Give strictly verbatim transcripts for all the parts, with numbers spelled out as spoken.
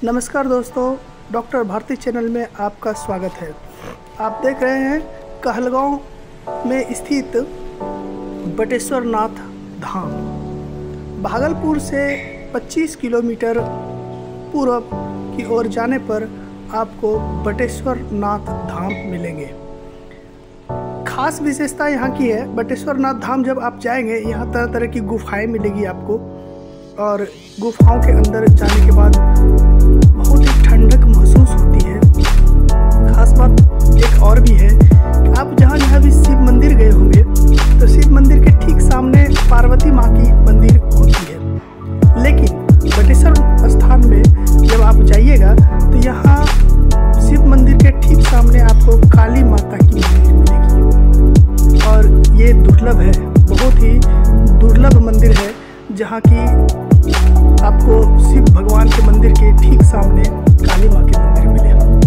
नमस्कार दोस्तों, doctor Bharti channel में आपका स्वागत है। आप देख रहे हैं कहलगांव में स्थित बटेश्वर नाथ धाम। भागलपुर से पच्चीस किलोमीटर पूर्व की ओर जाने पर आपको बटेश्वर नाथ धाम मिलेंगे। खास विशेषता यहाँ की है, बटेश्वर नाथ धाम जब आप जाएंगे यहाँ तरह तरह की गुफाएं मिलेगी आपको, और गुफाओं के अंदर जाने के बाद बहुत ही ठंडक महसूस होती है। खास बात एक और भी है कि आप जहाँ जहाँ भी शिव मंदिर गए होंगे तो शिव मंदिर के ठीक सामने पार्वती माँ की मंदिर होती है, लेकिन बटेश्वर स्थान में जब आप जाइएगा तो यहाँ शिव मंदिर के ठीक सामने आपको काली माता की मंदिर मिलेगी। और ये दुर्लभ है, बहुत ही दुर्लभ मंदिर है जहाँ की आपको शिव भगवान के मंदिर के ठीक सामने काली माँ के मंदिर मिले।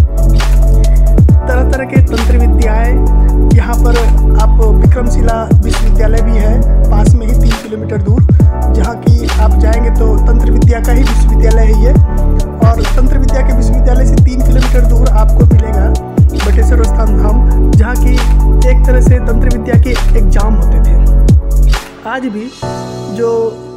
तरह तरह के तंत्र विद्याएँ यहाँ पर आप विक्रमशिला विश्वविद्यालय भी है पास में ही तीन किलोमीटर दूर, जहाँ की आप जाएंगे तो तंत्र विद्या का ही विश्वविद्यालय है ये। और तंत्र विद्या के विश्वविद्यालय से तीन किलोमीटर दूर आपको मिलेगा बटेश्वर स्थान धाम, जहाँ की एक तरह से तंत्र विद्या के एग्जाम होते थे। आज भी जो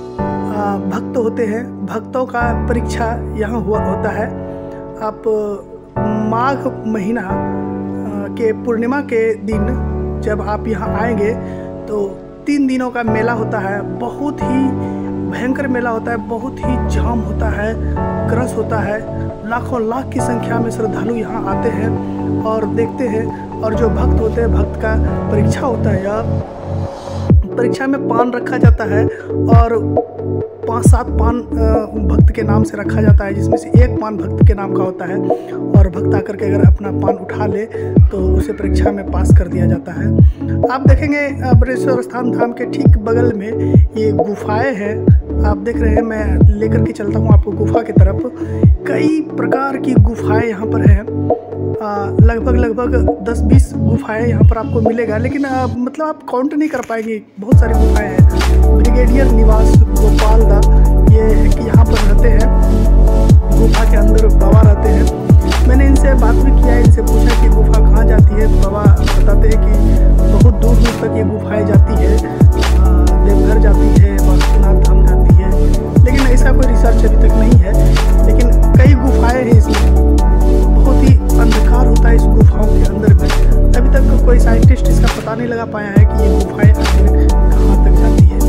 भक्त होते हैं, भक्तों का परीक्षा यहाँ हुआ होता है। आप माघ महीना के पूर्णिमा के दिन जब आप यहाँ आएंगे तो तीन दिनों का मेला होता है। बहुत ही भयंकर मेला होता है, बहुत ही जाम होता है, क्रश होता है। लाखों लाख की संख्या में श्रद्धालु यहाँ आते हैं और देखते हैं। और जो भक्त होते हैं, भक्त का परीक्षा होता है। यह परीक्षा में पान रखा जाता है और पांच सात पान भक्त के नाम से रखा जाता है, जिसमें से एक पान भक्त के नाम का होता है। और भक्त आकर के अगर अपना पान उठा ले तो उसे परीक्षा में पास कर दिया जाता है। आप देखेंगे बटेश्वर स्थान धाम के ठीक बगल में ये गुफाएं हैं। आप देख रहे हैं, मैं लेकर के चलता हूँ आपको गुफा की तरफ। कई प्रकार की गुफाएं यहाँ पर हैं, लगभग लगभग दस बीस गुफाएं यहाँ पर आपको मिलेगा, लेकिन आ, मतलब आप काउंट नहीं कर पाएंगे, बहुत सारी गुफाएं हैं। ब्रिगेडियर निवास गोपाल दा ये है कि यहाँ पर रहते हैं, गुफा के अंदर बाबा रहते हैं। मैंने इनसे बात भी किया, इनसे पूछा कि गुफा कहाँ जाती है, तो बाबा बताते हैं कि बहुत दूर दूर तक ये गुफाएँ जाती है, देवघर जाती है, बासुकीनाथ धाम जाती है, लेकिन ऐसा कोई रिसर्च अभी तक नहीं है। लेकिन कई गुफाएँ हैं इसमें, बहुत ही अंधकार होता है इस गुफाओं के अंदर में। अभी तक कोई साइंटिस्ट इसका पता नहीं लगा पाया है कि ये गुफाएं आखिर कहाँ तक जाती है।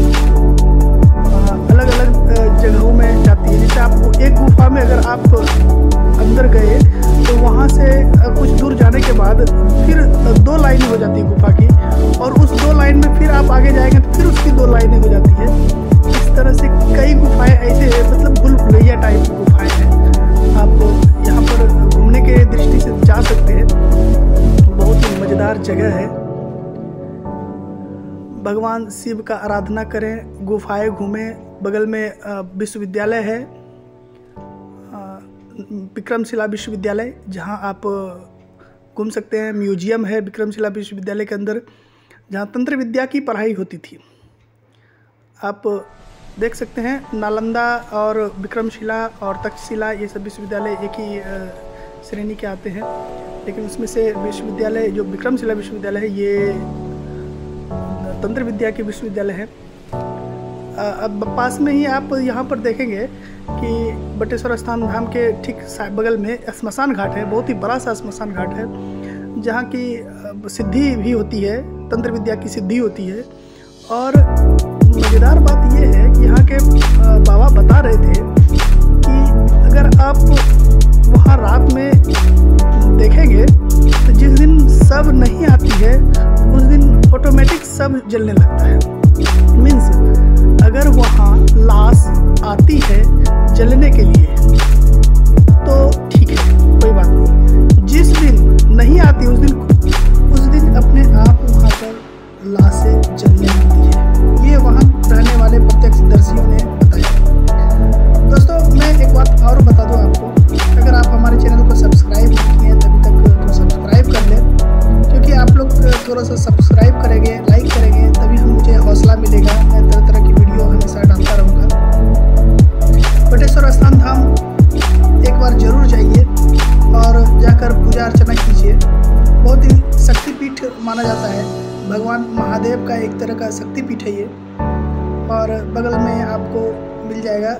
अलग अलग जगहों में जाती है। जैसे आपको एक गुफा में अगर आप अंदर गए तो वहाँ से कुछ दूर जाने के बाद फिर दो लाइनें हो जाती है गुफा की, और उस दो लाइन में फिर आप आगे जाएंगे तो फिर उसकी दो लाइनें हो जाती है। इस तरह से कई गुफाएं ऐसे मतलब भूल भुलैया टाइप की गुफाएं हैं। आप यहाँ पर घूमने के दृष्टि से जा सकते हैं, बहुत ही मज़ेदार जगह है। भगवान शिव का आराधना करें, गुफाएं घूमें। बगल में विश्वविद्यालय है, विक्रमशिला विश्वविद्यालय, जहां आप घूम सकते हैं। म्यूजियम है विक्रमशिला विश्वविद्यालय के अंदर, जहां तंत्र विद्या की पढ़ाई होती थी। आप देख सकते हैं नालंदा और विक्रमशिला और तक्षशिला ये सब विश्वविद्यालय एक ही श्रेणी के आते हैं, लेकिन उसमें से विश्वविद्यालय जो विक्रमशिला विश्वविद्यालय है ये तंत्र विद्या के विश्वविद्यालय है। अब पास में ही आप यहाँ पर देखेंगे कि बटेश्वर स्थान धाम के ठीक बगल में श्मशान घाट है, बहुत ही बड़ा सा श्मशान घाट है, जहाँ की सिद्धि भी होती है, तंत्र विद्या की सिद्धि होती है। और मज़ेदार बात यह है कि यहाँ के बाबा बता रहे थे कि अगर आप वहाँ रात में देखेंगे तो जिस दिन सब नहीं आती है उस दिन ऑटोमेटिक सब जलने लगता है। मीन्स अगर वहाँ लाश आती है जलने के लिए तो ठीक है, कोई बात नहीं। जिस दिन नहीं आती उस दिन उस दिन अपने आप वहाँ पर लाशें जलने लगती है। ये वहाँ रहने वाले प्रत्यक्षदर्शियों ने बताया। दोस्तों, मैं एक बात और बता दूँ आपको, अगर आप हमारे चैनल को सब्सक्राइब नहीं किए तभी तक तो सब्सक्राइब कर लें, क्योंकि आप लोग थोड़ा सा सब्सक्राइब करेंगे, लाइक करेंगे, तभी हम मुझे हौसला मिलेगा। मैं तरह तरह की वीडियो हमेशा डालता रहूँगा। बटेश्वर स्थान धाम एक बार का शक्तिपीठ है ये। और बगल में आपको मिल जाएगा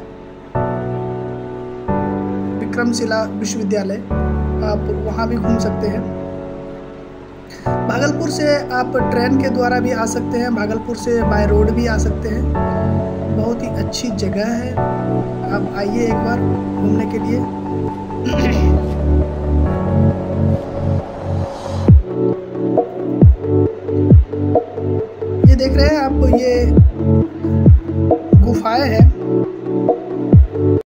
विक्रमशिला विश्वविद्यालय, आप वहाँ भी घूम सकते हैं। भागलपुर से आप ट्रेन के द्वारा भी आ सकते हैं, भागलपुर से बाय रोड भी आ सकते हैं। बहुत ही अच्छी जगह है, आप आइए एक बार घूमने के लिए।